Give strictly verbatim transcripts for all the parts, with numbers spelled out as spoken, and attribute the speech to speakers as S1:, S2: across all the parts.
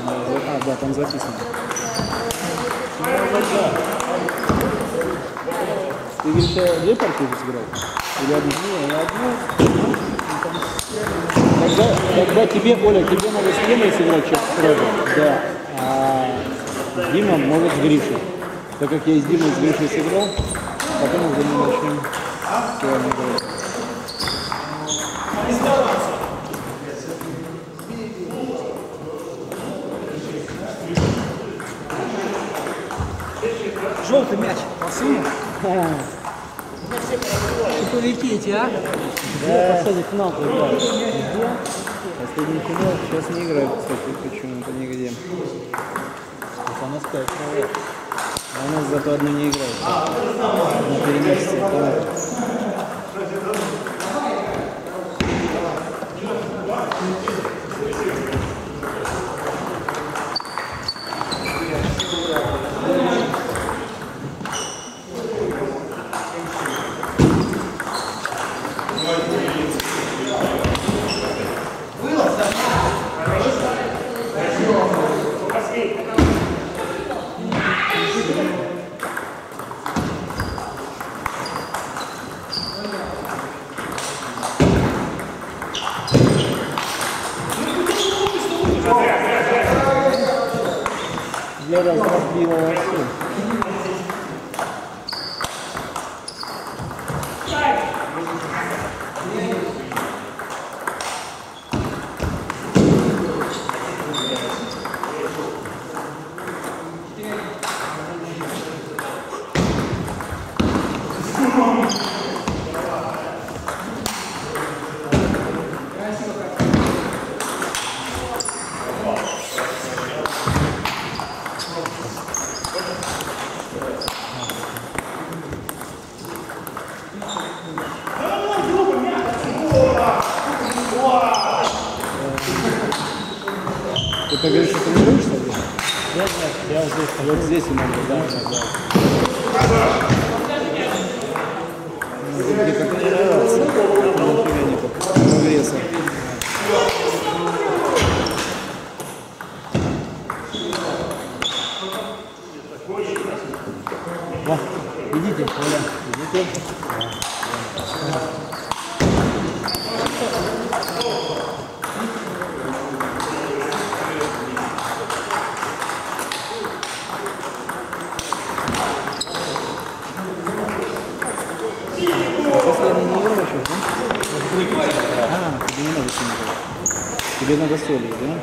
S1: А, да, там записано. Ты говоришь, две партии сыграл? Или одну? Не, одну. Тогда, тогда тебе, Оля, тебе надо с Леной сыграть сейчас сразу. Да. А Дима может с Гришей. Так как я с Димой с Гришей сыграл, потом уже мы начнем с вами играть.
S2: Желтый мяч. Посыльный. Полетите, а?
S1: Да, последний финал тогда. Где? Последний финал. Сейчас не играют, кстати, почему-то нигде. Это у нас пять человек. А у нас зато одну не играет. На переносится. Я разбил вообще. Ты говоришь, что тренируешься?
S2: Нет, нет, я вот здесь.
S1: Вот здесь и надо, да? Где как тренироваться? Нифига нету прогресса.
S2: Во, идите, Оля, идите.
S1: Последний не играл еще, да? А, тебе не надо с ним играть. Тебе надо солить, да?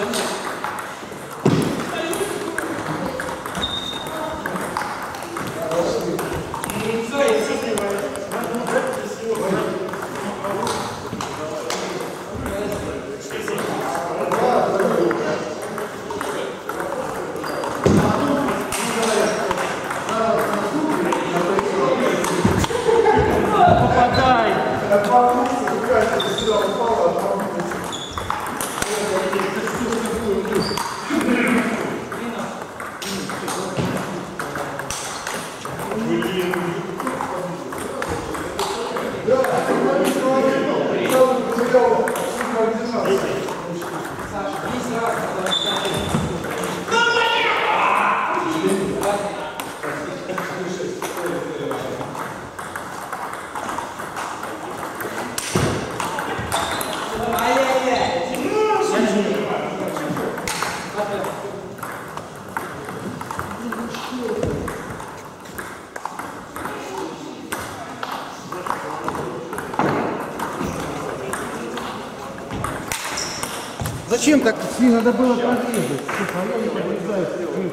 S3: Зачем так? Надо было подрезать. Они подрезают.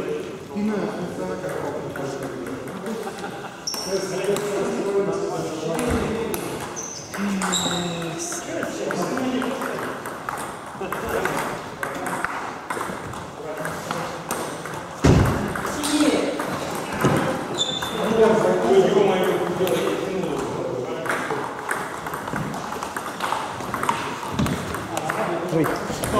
S1: Ой.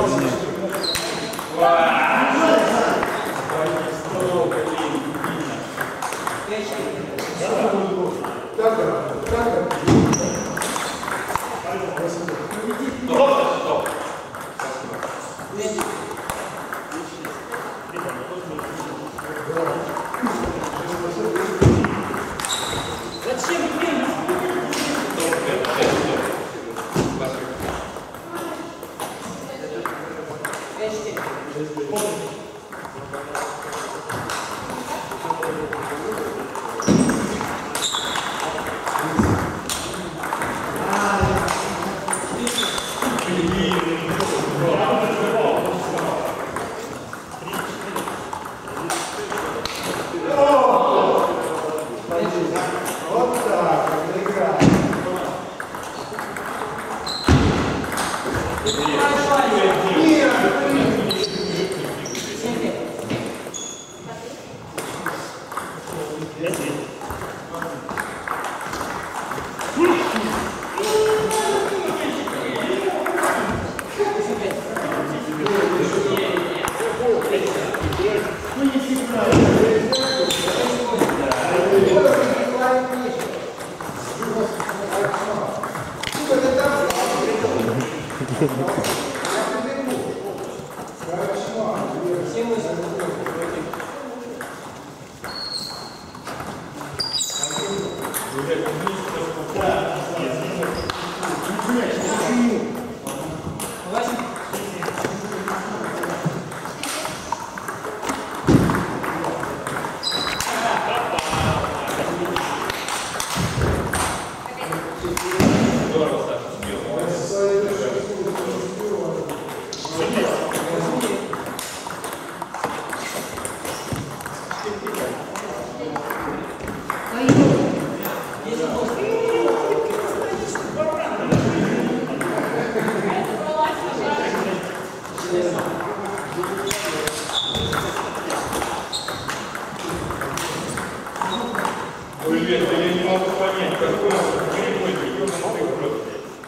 S4: Привет, я не могу понять, какой прямой прием на вопрос.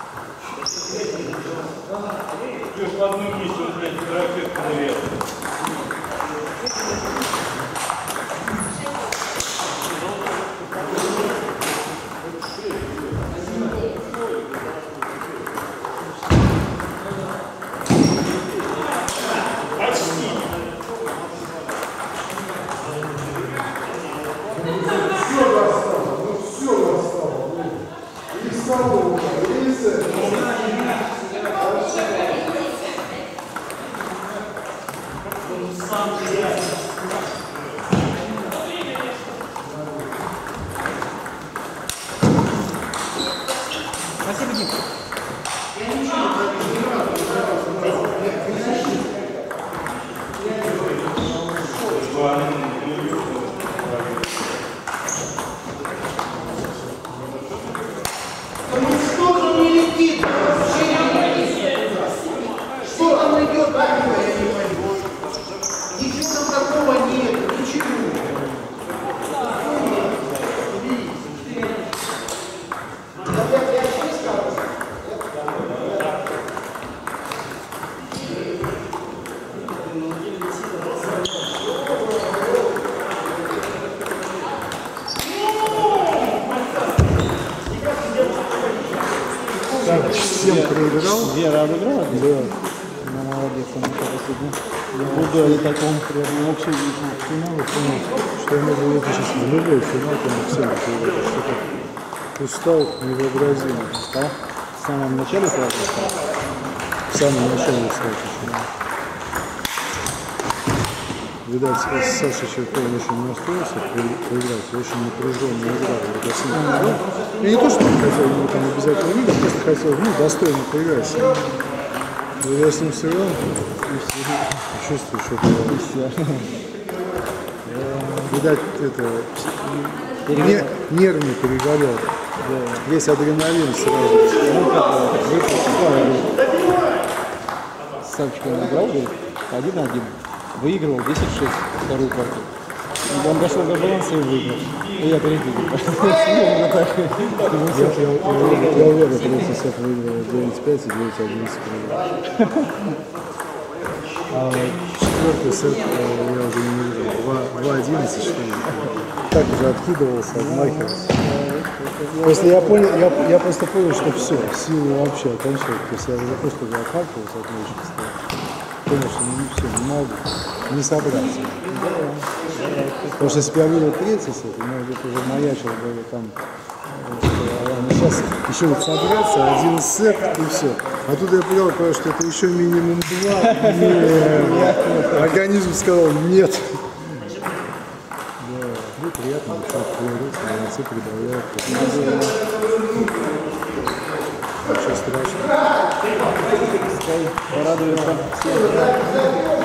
S4: Плюс в одном месте он, блядь, ракетку навел.
S2: Спасибо, Дим.
S3: там идет, да, я не пойму. Ничего там такого нет, ничего.
S1: Всем проиграл. Вера обыграла? Да. Ну, молодец, она последняя. Я буду о таком прям вообще в финале понял, что я могу это сейчас в любой финал, там всем что-то устал невообразимо. Стал? В самом начале сразу стал? В самом начале стал. Видать, Саша Черков очень настроился проиграть, очень напряженно играл. Я не то, что хотел ему там обязательно видеть, просто хотел, ну, достойно проиграть. Но я с ним все равно чувствую, что это... Видать, это... Не, нервный перегорел. Весь адреналин сразу. Ну, как выпал. С Савчиком играл, говорит, один на один. Выигрывал десять шесть вторую партию. И он дошел до баланса и выиграл. И я третий. Я уверен, третий сет выиграл девять пять и девять одиннадцать. А четвертый сет я уже не выиграл. два одиннадцать, что ли. Так уже откидывался, отмахивался. Просто я понял, я, я просто понял, что все, силы вообще окончают. То есть я уже просто отмахивался от мячика. Понял, что ну, все, не могу, не собраться. Потому что если бы я выиграл третий сет, может быть, уже маячил бы там, что сейчас еще вот собраться, один сет и все. А тут я понял, что это еще минимум два, и организм сказал нет. Да, ну приятно, что молодцы прибавляют. Ничего страшного. Порадуется всех.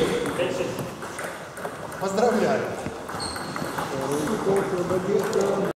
S3: Поздравляю.